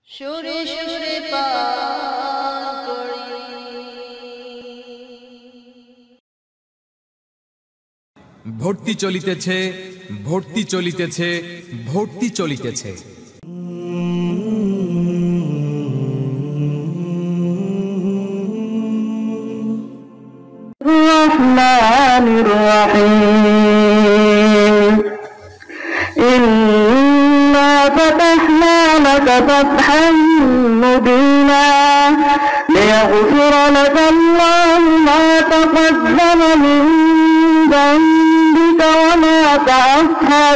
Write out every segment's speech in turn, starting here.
সুরে সুরে পান করি। ভর্তি চলিতেছে, ভর্তি চলিতেছে, ভর্তি চলিতেছে। الرحمن الرحيم إنا فتحنا لك فتحا مبينا ليغفر لك الله ما تقدم من ذنبك وما تأخر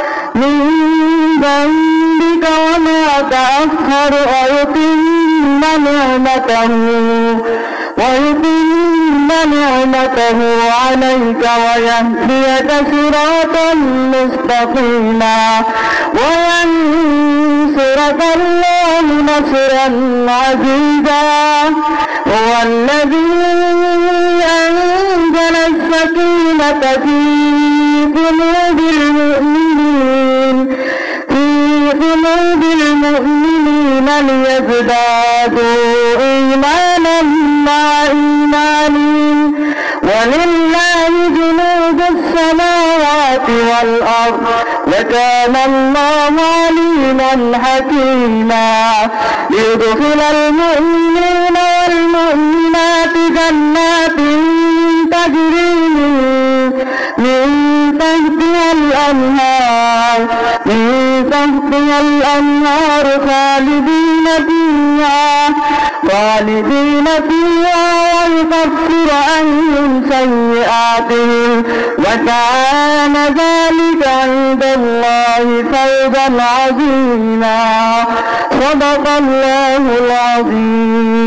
ويتم نعمته عليك ويهديك صراطا مستقيما وينصرك الله نصرا عزيزا هو الذي أنزل السكينة في قلوب المؤمنين ليزدادوا إيمانا مع إيمانهم ولله جنود السماوات والأرض وكان الله عليما حكيما ليدخل المؤمنين والمؤمنات جنات تجري من تحتها الأنهار خالدين فيها ويكفر عنهم سيئاتهم وكان ذلك عند الله فوزا عظيما صدق الله العظيم.